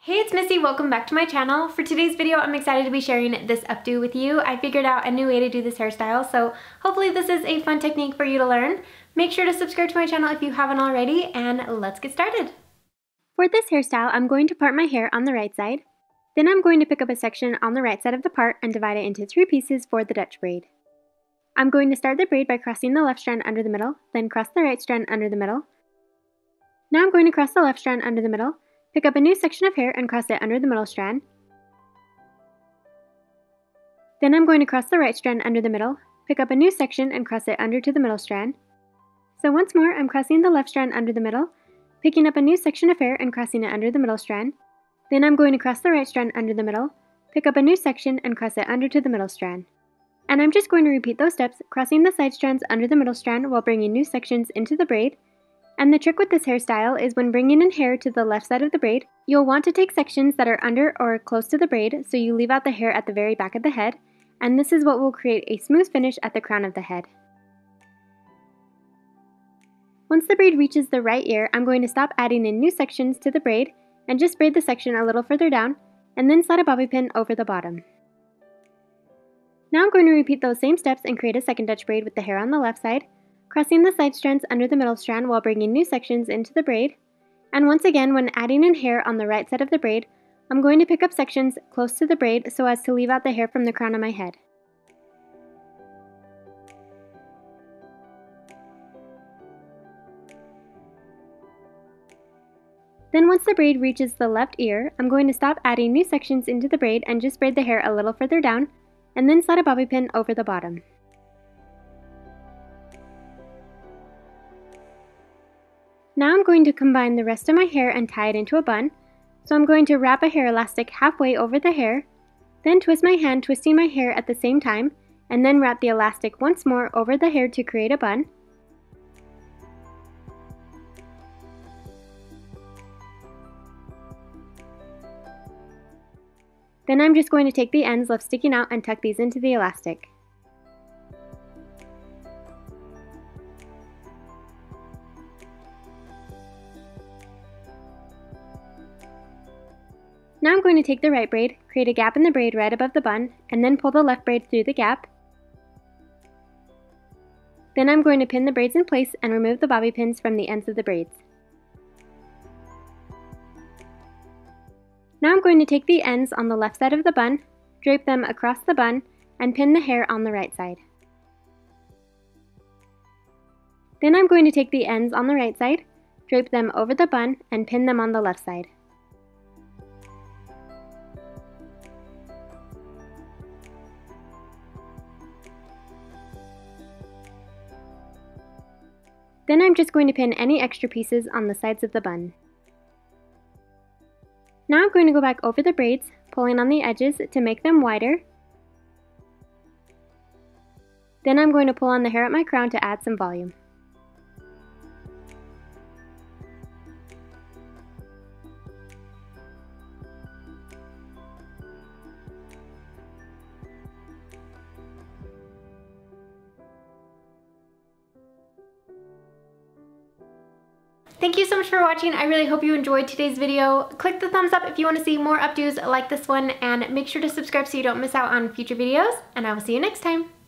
Hey, it's Missy. Welcome back to my channel. For today's video, I'm excited to be sharing this updo with you. I figured out a new way to do this hairstyle, so hopefully this is a fun technique for you to learn. Make sure to subscribe to my channel if you haven't already, and let's get started. For this hairstyle, I'm going to part my hair on the right side. Then I'm going to pick up a section on the right side of the part and divide it into 3 pieces for the Dutch braid. I'm going to start the braid by crossing the left strand under the middle, then cross the right strand under the middle. Now I'm going to cross the left strand under the middle, pick up a new section of hair and cross it under the middle strand. Then I'm going to cross the right strand under the middle, pick up a new section and cross it under to the middle strand. So once more, I'm crossing the left strand under the middle, picking up a new section of hair and crossing it under the middle strand. Then I'm going to cross the right strand under the middle, pick up a new section and cross it under to the middle strand. And I'm just going to repeat those steps, crossing the side strands under the middle strand while bringing new sections into the braid. And the trick with this hairstyle is when bringing in hair to the left side of the braid, you'll want to take sections that are under or close to the braid so you leave out the hair at the very back of the head, and this is what will create a smooth finish at the crown of the head. Once the braid reaches the right ear, I'm going to stop adding in new sections to the braid and just braid the section a little further down, and then slide a bobby pin over the bottom. Now I'm going to repeat those same steps and create a second Dutch braid with the hair on the left side, crossing the side strands under the middle strand while bringing new sections into the braid. And once again, when adding in hair on the right side of the braid, I'm going to pick up sections close to the braid so as to leave out the hair from the crown of my head. Then once the braid reaches the left ear, I'm going to stop adding new sections into the braid and just braid the hair a little further down, and then slide a bobby pin over the bottom. Now I'm going to combine the rest of my hair and tie it into a bun. So I'm going to wrap a hair elastic halfway over the hair, then twist my hand twisting my hair at the same time, and then wrap the elastic once more over the hair to create a bun. Then I'm just going to take the ends left sticking out and tuck these into the elastic. Now I'm going to take the right braid, create a gap in the braid right above the bun, and then pull the left braid through the gap. Then I'm going to pin the braids in place and remove the bobby pins from the ends of the braids. Now I'm going to take the ends on the left side of the bun, drape them across the bun, and pin the hair on the right side. Then I'm going to take the ends on the right side, drape them over the bun, and pin them on the left side. Then I'm just going to pin any extra pieces on the sides of the bun. Now I'm going to go back over the braids, pulling on the edges to make them wider. Then I'm going to pull on the hair at my crown to add some volume. Thank you so much for watching. I really hope you enjoyed today's video. Click the thumbs up if you want to see more updos like this one, and make sure to subscribe so you don't miss out on future videos, and I will see you next time.